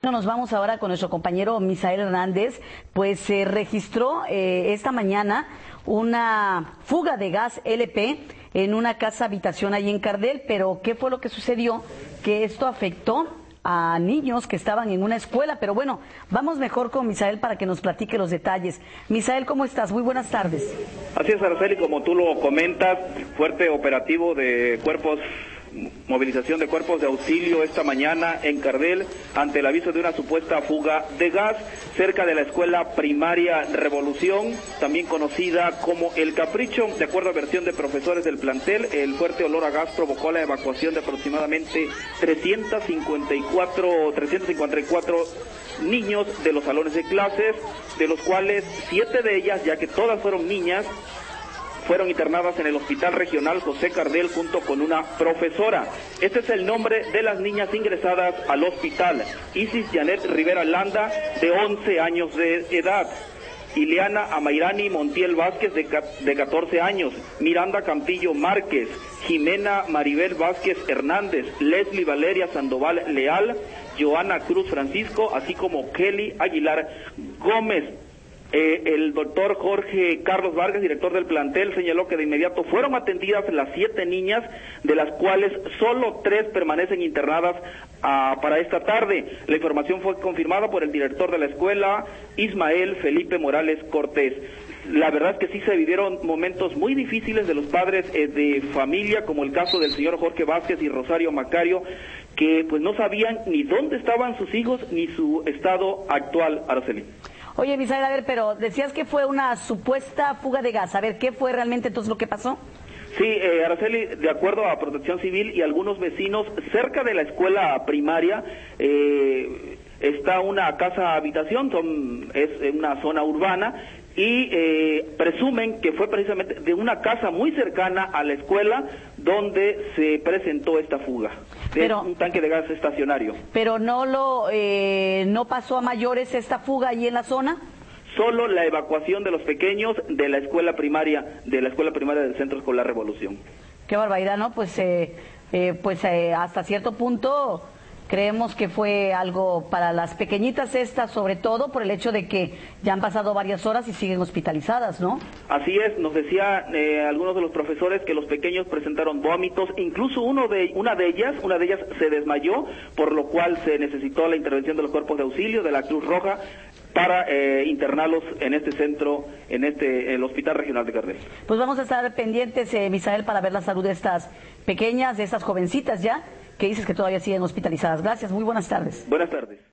Nos vamos ahora con nuestro compañero Misael Hernández, pues se registró esta mañana una fuga de gas LP en una casa habitación allí en Cardel, pero ¿qué fue lo que sucedió? Que esto afectó a niños que estaban en una escuela, pero bueno, vamos mejor con Misael para que nos platique los detalles. Misael, ¿cómo estás? Muy buenas tardes. Así es, Araceli, como tú lo comentas, fuerte operativo de movilización de cuerpos de auxilio esta mañana en Cardel ante el aviso de una supuesta fuga de gas cerca de la escuela primaria Revolución, también conocida como El Capricho. De acuerdo a versión de profesores del plantel, el fuerte olor a gas provocó la evacuación de aproximadamente 354 niños de los salones de clases, de los cuales 7 de ellas, ya que todas fueron niñas, fueron internadas en el Hospital Regional José Cardel junto con una profesora. Este es el nombre de las niñas ingresadas al hospital: Isis Janet Rivera Landa, de 11 años de edad; Ileana Amairani Montiel Vázquez, de 14 años; Miranda Campillo Márquez; Jimena Maribel Vázquez Hernández; Leslie Valeria Sandoval Leal; Joana Cruz Francisco, así como Kelly Aguilar Gómez. El doctor Jorge Carlos Vargas, director del plantel, señaló que de inmediato fueron atendidas las 7 niñas, de las cuales solo 3 permanecen internadas para esta tarde. La información fue confirmada por el director de la escuela, Ismael Felipe Morales Cortés. La verdad es que sí se vivieron momentos muy difíciles de los padres de familia, como el caso del señor Jorge Vázquez y Rosario Macario, que pues no sabían ni dónde estaban sus hijos ni su estado actual, Araceli. Oye, Misael, a ver, pero decías que fue una supuesta fuga de gas. A ver, ¿qué fue realmente entonces lo que pasó? Sí, Araceli, de acuerdo a Protección Civil y algunos vecinos, cerca de la escuela primaria está una casa habitación, es una zona urbana, y presumen que fue precisamente de una casa muy cercana a la escuela donde se presentó esta fuga. Pero, un tanque de gas estacionario. Pero no pasó a mayores esta fuga ahí en la zona. Solo la evacuación de los pequeños de la escuela primaria del Centro Escolar Revolución. Qué barbaridad, ¿no? Pues hasta cierto punto creemos que fue algo para las pequeñitas estas, sobre todo por el hecho de que ya han pasado varias horas y siguen hospitalizadas, ¿no? Así es, nos decía algunos de los profesores que los pequeños presentaron vómitos, incluso una de ellas se desmayó, por lo cual se necesitó la intervención de los cuerpos de auxilio de la Cruz Roja para internarlos en este centro, el Hospital Regional de Cardel. Pues vamos a estar pendientes, Misael, para ver la salud de estas pequeñas, de estas jovencitas ya, que dices que todavía siguen hospitalizadas. Gracias, muy buenas tardes. Buenas tardes.